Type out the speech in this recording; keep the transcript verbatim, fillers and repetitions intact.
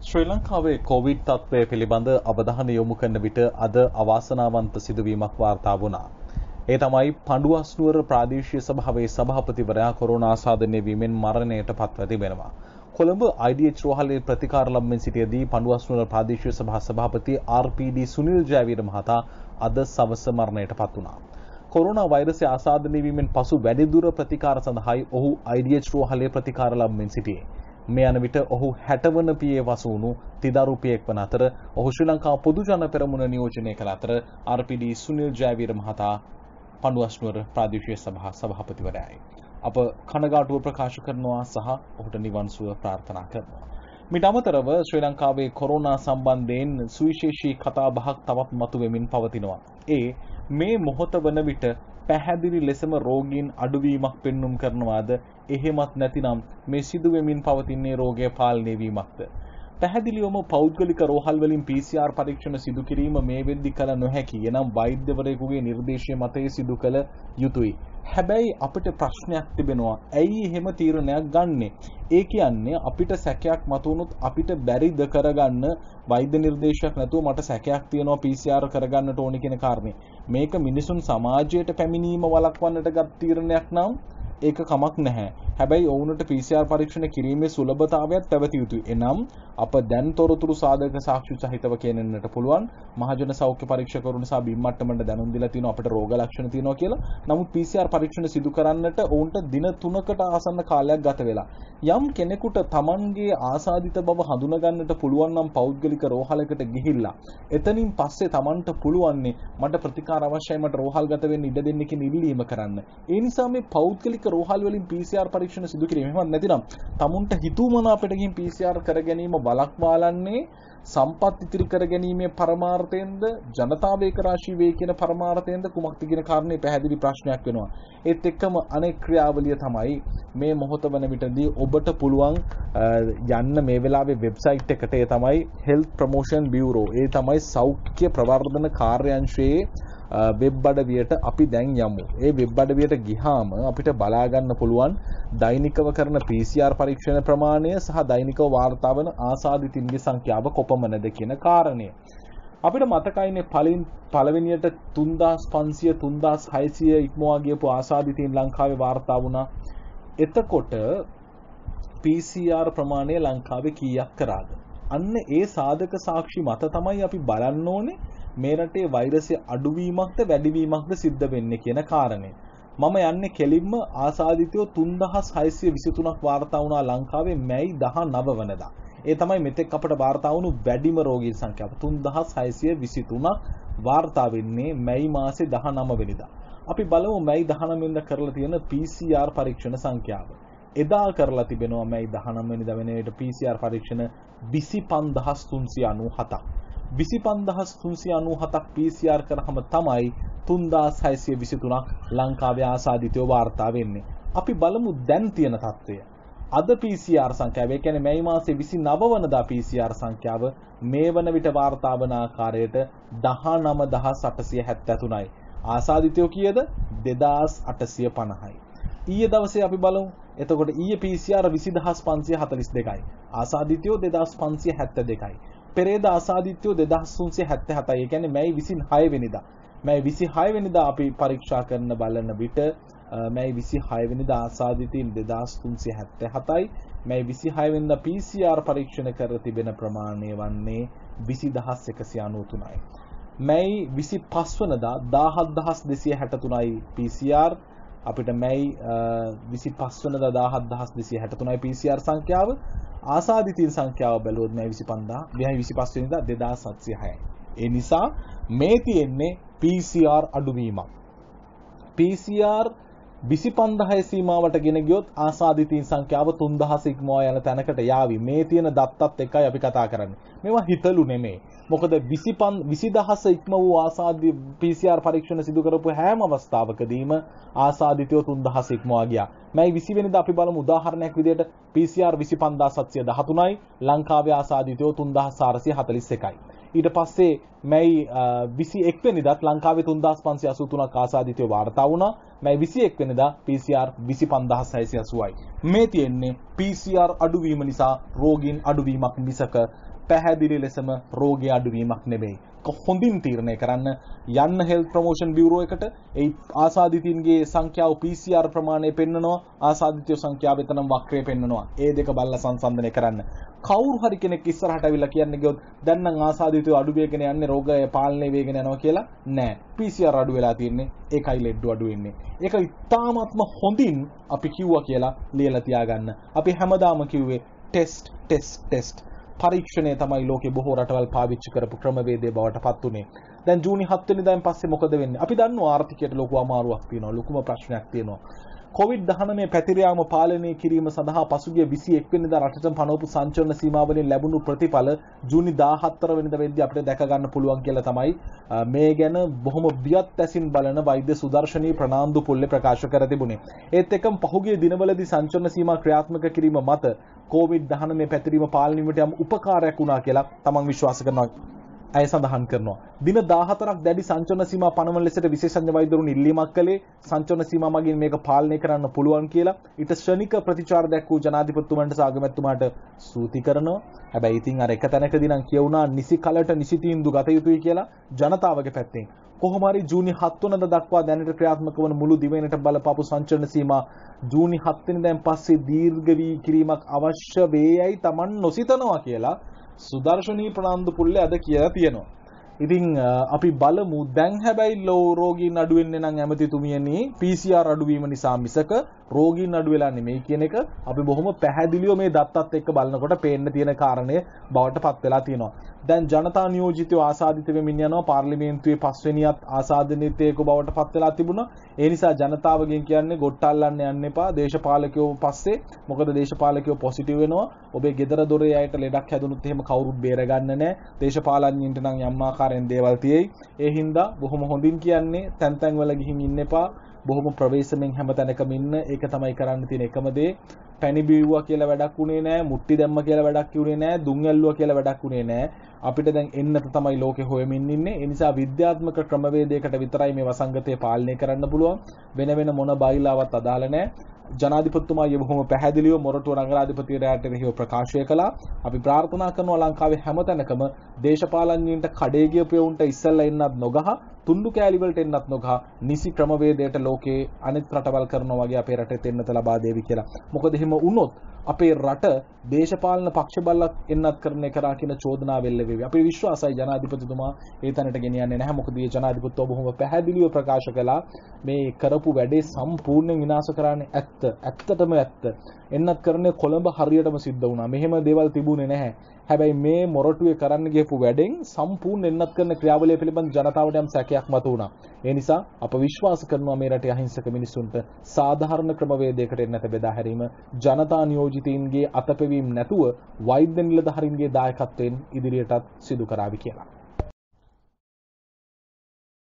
ශ්‍රී ලංකාවේ කොවිඩ් තත්ත්වය පිළිබඳ අවධානය යොමු කරන විට අද අවාසනාවන්ත සිදුවීමක් වාර්තා වුණා. ඒ තමයි පඬුවස්නුවර ප්‍රාදේශීය සභාවේ සභාපතිවරයා කොරෝනා ආසාදනය වීමෙන් මරණයට පත්ව තිබෙනවා. කොළඹ ආයි ඩී එච් රෝහලේ ප්‍රතිකාර ලබමින් සිටියදී පඬුවස්නුවර ප්‍රාදේශීය සභා සභාපති R P D Sunil Jayaweera මහතා අද සවස මරණයට පත් වුණා. කොරෝනා වෛරසය ආසාදනය වීමෙන් පසු වැඩිදුර ප්‍රතිකාර සඳහායි ඔහු ආයි ඩී එච් රෝහලේ ප්‍රතිකාර ලබමින් සිටියේ. මේ යන විට ඔහු හැට වන පියේ වසු වුණු තිදරු පියෙක් වන අතර ඔහු ශ්‍රී ලංකා පොදු ජන පෙරමුණ නියෝජනය කළ අතර R P D Sunil Jayaweera මහතා පඬුවස්නුවර ප්‍රාදේශීය සභා සභාපතිවරයායි. අප කනගාටුව ප්‍රකාශ කරනවා සහ ඔහුට නිවන් සුව ප්‍රාර්ථනා කරනවා. මිට අමතරව ශ්‍රී ලංකාවේ කොරෝනා සම්බන්ධයෙන් සුවිශේෂී කතා බහක් තවත් මතුවෙමින් පවතිනවා. ඒ මේ මොහොත වන විට පැහැදිලි ලෙසම රෝගීන් අඩුවීමක් පෙන්눔 කරනවාද එහෙමත් නැතිනම් මේ සිදුවෙමින් පවතින්නේ රෝගය පාලනය වීමක්ද? පැහැදිලිවම පෞද්ගලික රෝහල් වලින් පී සී ආර් පරීක්ෂණ සිදු කිරීම මේ වෙද්දි කල නොහැකි. එනම් වෛද්‍යවරයෙකුගේ නිර්දේශය මතයේ සිදු කළ යුතුයි. හැබැයි අපිට ප්‍රශ්නයක් තිබෙනවා. ඇයි එහෙම තීරණයක් ගන්නෙ? ඒ කියන්නේ අපිට සැකයක් මතුවුනොත් අපිට බැරිද කරගන්න වෛද්‍ය නිර්දේශයක් නැතුව මට සැකයක් තියෙනවා පී සී ආර් කරගන්නට ඕනි කියන කාරණේ. මේක මිනිසුන් සමාජයට පැමිණීම වළක්වන්නට ගත් තීරණයක් නම් ඒක කමක් නැහැ. හැබැයි ඔවුන්ට පී සී ආර් පරීක්ෂණ කිරීමේ සුලභතාවයත් පැවතිය යුතුයි. එනම් අප දැන් තොරතුරු සාධක සාක්ෂි සහිතව කියන්නට පුළුවන් මහජන සෞඛ්‍ය පරීක්ෂකවරුන් සහ බිම් මට්ටමට දැනුම් දීලා තියෙනවා අපිට රෝග ලක්ෂණ තියෙනවා කියලා. නමුත් පී සී ආර් පරීක්ෂණ සිදු කරන්නට ඔවුන්ට දින තුනකට ආසන්න කාලයක් ගත වෙලා. යම් කෙනෙකුට Tamanගේ ආසාදිත බව හඳුනා ගන්නට පුළුවන් නම් පෞද්ගලික රෝහලකට ගිහිල්ලා එතනින් පස්සේ Tamanට පුළුවන්නේ මට ප්‍රතිකාර අවශ්‍යයි මට රෝහල් ගත වෙන්න ඉඩ දෙන්න කියන ඉල්ලීම කරන්න. ඒ නිසා මේ පෞද්ගලික රෝහල් වලින් පී සී ආර් පරීක්ෂණ සිදු කිරීම එහෙම නැතිනම් tamunට හිතුවමනාපට ගිහින් පී සී ආර් කර ගැනීම වළක්වාලන්නේ සම්පත් ඉතිරි කර ගැනීමේ පරමාර්ථයෙන්ද ජනතාව ඒකරාශී වේ කියන පරමාර්ථයෙන්ද කුමක්ද කියන කාරණේ පැහැදිලි ප්‍රශ්නයක් වෙනවා. ඒත් එක්කම අනෙක් ක්‍රියාවලිය තමයි මේ මොහොත වන විටදී ඔබට පුළුවන් යන්න මේ වෙලාවේ වෙබ්සයිට් එකට. ඒ තමයි Health Promotion Bureau. ඒ තමයි සෞඛ්‍ය ප්‍රවර්ධන කාර්යාංශයේ වෙබ් අඩවියට අපි දැන් යමු. ඒ වෙබ් අඩවියට ගිහාම අපිට බලා ගන්න පුළුවන් දෛනිකව කරන පී සී ආර් පරීක්ෂණ ප්‍රමාණය සහ දෛනිකව වාර්තා වන ආසාදිතින්ගේ සංඛ්‍යාව කොපමණද කියන කාරණය. අපිට මතකයිනේ පළවෙනි පළවෙනියට තුන්දාස් පන්සිය තුන්දාස් හයසිය ඉක්මවා ගියපු ආසාදිතින් ලංකාවේ වාර්තා වුණා. එතකොට පී සී ආර් ප්‍රමාණය ලංකාවේ කීයක් කරාද? අන්න ඒ සාධක සාක්ෂි මත තමයි අපි බලන්න ඕනේ මේ රටේ වෛරසය අඩුවීමක්ද වැඩිවීමක්ද සිද්ධ වෙන්නේ කියන කාරණය. මම යන්නේ කෙලින්ම ආසාදිතයෝ තුන්දාස් හයසිය විසිතුනක් වාර්තා වුණා ලංකාවේ මැයි දහනව වෙනිදා. ඒ තමයි මෙතෙක් අපට වාර්තා වුණු වැඩිම රෝගීන් සංඛ්‍යාව. තුන්දාස් හයසිය විසිතුනක් වාර්තා වෙන්නේ මැයි මාසේ දහනව වෙනිදා. අපි බලමු මැයි දහනව වෙනිදා කරලා තියෙන පී සී ආර් පරීක්ෂණ සංඛ්‍යාව. එදා කරලා තිබෙනවා මැයි දහනව වෙනිදා වෙන විට පී සී ආර් පරීක්ෂණ විසිපන්දාස් තුන්සිය අනූහතක්. විසිපන්දාස් තුන්සිය අනූහතක් පී සී ආර් කරාම තමයි තුන්දාස් හයසිය විසිතුනක් ලංකාවේ ආසාදිතයෝ වාර්තා වෙන්නේ. අපි බලමු දැන් තියෙන තත්ත්වය. අද පී සී ආර් සංඛ්‍යාව, ඒ කියන්නේ මැයි මාසේ විසිනව වෙනිදා පී සී ආර් සංඛ්‍යාව මේ වන විට වාර්තා වන ආකාරයට දහනවදාස් අටසිය හැත්තෑ තුනයි. ආසාදිතයෝ කීයද? දෙදාස් අටසිය පනහයි. ඊයේ දවසේ අපි බලමු. එතකොට ඊයේ පී සී ආර් විසිදාස් පන්සිය හතළිස් දෙකයි. ආසාදිතයෝ දෙදාස් පන්සිය හැත්තෑ දෙකයි. පෙරේදා ආසාදිතයෝ දෙදාස් තුන්සිය හැත්තෑ හතයි. ඒ කියන්නේ මැයි විසිහය වෙනිදා. මැයි විසිහය වෙනිදා අපි පරීක්ෂා කරන බලන විට මැයි විසිහය වෙනිදා ආසාදිතයින් දෙදාස් තුන්සිය හැත්තෑ හතයි. මැයි විසිහය වෙනිදා පී සී ආර් පරීක්ෂණ කර තිබෙන ප්‍රමාණය වන්නේ විසිදාස් එකසිය අනූතුනයි. මැයි විසිපස් වෙනිදා දාහත්දාස් දෙසිය හැටතුනයි පී සී ආර්. අපිට මැයි විසිපස් වෙනිදා දාහත්දාස් දෙසිය හැටතුනයි පී සී ආර් සංඛ්‍යාව. ආසාදිතයින් සංඛ්‍යාව බැලුවොත් මැයි විසිපන්දා මැයි විසිපස් වෙනිදා දෙදාස් හත්සිය හයයි. ඒ නිසා මේ තියෙන්නේ පී සී ආර් අඩුවීමක්. පී සී ආර් විසිපන්දාහය සීමාවට ගෙන ගියොත් ආසාදිතයින් සංඛ්‍යාව තුන්දාස් ඉක්මවා යන තැනකට යාවි. මේ තියෙන දත්තත් එකයි අපි කතා කරන්නේ. මේවා හිතලු නෙමෙයි. මොකද විසිදාහස ඉක්ම වූ ආසාදි පී සී ආර් පරීක්ෂණ සිදු කරපු හැම අවස්ථාවකදීම ආසාදිතයෝ තුන්දාස් ඉක්මවා ගියා. මැයි විසි වෙනිදා අපි බලමු උදාහරණයක් විදිහට පී සී ආර් විසිපන්දාස් හත්සිය දහතුනයි ලංකාවේ ආසාදිතයෝ තුන්දාස් හාරසිය හතළිස් එකයි. ඊට පස්සේ මැයි විසි එක් වෙනිදාත් ලංකාවේ තුන්දාස් පන්සිය අසූතුනක් ආසාදිතයෝ වාර්තා වුණා. මැයි විසි එක් වෙනිදා පී සී ආර් විසිපන්දාස් හයසිය අසූවයි. මේ තියෙන්නේ පී සී ආර් අඩුවීම නිසා රෝගීන් අඩුවීමක් මිසක පැහැදිලි ලෙසම රෝගී අඩුවීමක් නෙමෙයි. හොඳින් තීරණය කරන්න යන්න හෙල්ත් ප්‍රොමෝෂන් බියුරෝ එකට ඒ ආසාදිතින්ගේ සංඛ්‍යාව පී සී ආර් ප්‍රමාණය පෙන්නනවා ආසාදිතයෝ සංඛ්‍යාව එතනම වක්‍රය පෙන්නනවා ඒ දෙක බලලා සංසන්දනය කරන්න කවුරු හරි කෙනෙක් ඉස්සරහට අවිලා කියන්නේ ගියොත් දැන් නම් ආසාදිතයෝ අඩු වේගෙන යන්නේ රෝගය පාලනය වේගෙන යනවා කියලා නෑ පී සී ආර් අඩු වෙලා තියෙන්නේ ඒකයි ලෙඩ්ඩු අඩු වෙන්නේ ඒක ඉතාමත්ම හොඳින් අපි කිව්වා කියලා ලියලා තියාගන්න අපි හැමදාම කිව්වේ ටෙස්ට් ටෙස්ට් ටෙස්ට් පරීක්ෂණය තමයි ලෝකේ බොහෝ රටවල් පාවිච්චි කරපු ක්‍රමවේදය බවට පත් උනේ. දැන් ජූනි හත් වෙනිදාන් පස්සේ මොකද වෙන්නේ? අපි දන්නවා ආර්ථිකයට ලොකු අමාරුවක් තියෙනවා. ලොකුම ප්‍රශ්නයක් තියෙනවා. කොවිඩ් දහනවය පැතිර යාම පාලනය කිරීම සඳහා පසුගිය විසි එක් වෙනිදා රටට පනවපු සංචලන සීමාවලින් ලැබුණු ප්‍රතිඵල ජූනි දාහතර වෙනිදා වෙද්දී අපිට දැක ගන්න පුළුවන් කියලා තමයි මේ ගැන බොහොම වියත් ඇසින් බලන වෛද්‍ය සුදර්ශනී ප්‍රනාන්දු පුල්ලේ ප්‍රකාශ කර තිබුණේ. ඒත් එක්කම පහුගිය දිනවලදී සංචලන සීමා ක්‍රියාත්මක කිරීම මත කොවිඩ් දහනවය පැතිරීම පාලනය වීමට යම් උපකාරයක් වුණා කියලා තමන් විශ්වාස කරනවා. අය සඳහන් කරනවා. දින දාහතරක් දැඩි සංචලන සීමා පනවන ලෙසට විශේෂඥ වෛද්‍යවරුන් ඉල්ලීමක් කළේ සංචලන සීමා මගින් මේක පාලනය කරන්න පුළුවන් කියලා. ඊට ශ්‍රණික ප්‍රතිචාර දක්වූ ජනාධිපතිතුමන්ට සහ අගමැතිතුමාට ස්තුති කරනවා. හැබැයි ඉතින් අර එක තැනකදී නම් කියුණා නිසි කලට නිසි තීන්දුව ගත යුතුයි කියලා ජනතාවගේ පැත්තෙන්. කොහොම හරි ජූනි හත් වෙනිදා දක්වා දැනට ක්‍රියාත්මක වන මුළු දිවයිනට බලපාපු සංචලන සීමා ජූනි හත් වෙනිදාන් පස්සේ දීර්ඝ වී කිරීමක් අවශ්‍ය වේයයි Taman නොසිතනවා කියලා සුදර්ශනී ප්‍රනාන්දු පුල්ලේ අද කියලා තියෙනවා. ඉතින් අපි බලමු දැන් හැබැයි ලෝ රෝගීන් අඩු වෙන්නේ නම් ඇමතිතුමියනි පී සී ආර් අඩු වීම නිසා මිසක රෝගීන් අඩු වෙලා නෙමෙයි කියන එක අපි බොහොම පැහැදිලිව මේ දත්තත් එක්ක බලනකොට පේන්න තියෙන කාරණය බවට පත් වෙලා තියෙනවා. දැන් ජනතා නියෝජිතව ආසාදිත වෙමින් යනවා පාර්ලිමේන්තුවේ පස්වෙනියත් ආසාදිතයෙකු බවට පත් වෙලා තිබුණා. ඒ නිසා ජනතාවගෙන් කියන්නේ ගොට්ටල්ලන්න යන්න එපා දේශපාලකයෝ පස්සේ මොකද දේශපාලකයෝ පොසිටිව් වෙනවා. ඔබේ ගෙදර දොරේ අයට ලෙඩක් හැදුනොත් එහෙම කවුරුත් බේරගන්න නැහැ. දේශපාලඥයින්ට නම් යම් ආකාරයෙන් දේවල් තියෙයි. ඒ හින්දා බොහොම හොඳින් කියන්නේ තැන් තැන් වල ගිහින් ඉන්න එපා. බොහොම ප්‍රවේශමෙන් හැම තැනකම ඉන්න ඒක තමයි කරන්න තියෙන එකම දේ. පැණි බිව්වා කියලා වැඩක් උනේ නැහැ, මුට්ටි දැම්ම කියලා වැඩක් උනේ නැහැ, දුම් ඇල්ලුවා කියලා වැඩක් උනේ නැහැ. අපිට දැන් එන්නත තමයි ලෝකෙ හොයමින් ඉන්නේ. ඒ නිසා විද්‍යාත්මක ක්‍රමවේදයකට විතරයි මේ වසංගතය පාලනය කරන්න පුළුවන්. වෙන වෙන මොන බයිලාවත් අදාළ නැහැ. ජනාධිපතිතුමා යෙවුම පැහැදිලිව මොරටුව නගරාධිපතිවරයාට එරෙහිව ප්‍රකාශය කළා. අපි ප්‍රාර්ථනා කරනවා ලංකාවේ හැමතැනකම දේශපාලඥයින්ට කඩේ ගියපුවුන්ට ඉස්සෙල්ලා එන්නත් නොගහ, තුන්ඩු කෑලි වලට එන්නත් නොගහ, නිසි ක්‍රමවේදයට ලෝකේ අනිත් රටවල් කරනවා වගේ අපේ රටේ එන්නත ලබා දෙවි කියලා. මොකද එහෙම වුණොත් අපේ රට දේශපාලන පක්ෂ බලක් එන්නත් කරන කරා කියන චෝදනාව එල්ල වෙවි. අපි විශ්වාසයි ජනාධිපතිතුමා ඒ තැනට ගෙනියන්නේ නැහැ. මොකද මේ ජනාධිපතිතුමා බොහොම පැහැදිලිව ප්‍රකාශ කළා මේ කරපු වැඩේ සම්පූර්ණයෙන් විනාශ කරන්නේ ඇත්ත. ඇත්තටම ඇත්ත. එන්නත් කරන්නේ කොළඹ හරියටම සිද්ධ වුණා. මෙහෙම දේවල් තිබුණේ නැහැ. හැබැයි මේ මොරටුවේ කරන්න ගියපු වැඩෙන් සම්පූර්ණ එන්නත් කරන ක්‍රියාවලිය පිළිබඳ ජනතාවට යම් සැකයක් මතුවුණා. ඒ නිසා අප විශ්වාස කරනවා මේ රටේ අහිංසක මිනිසුන්ට සාධාරණ ක්‍රමවේදයකට එන්නත බෙදා හැරීම ජනතා නියෝජිතයින්ගේ අතපෙවීම නැතුව වෛද්‍ය නිලධාරීන්ගේ දායකත්වයෙන් ඉදිරියටත් සිදු කරાવી කියලා.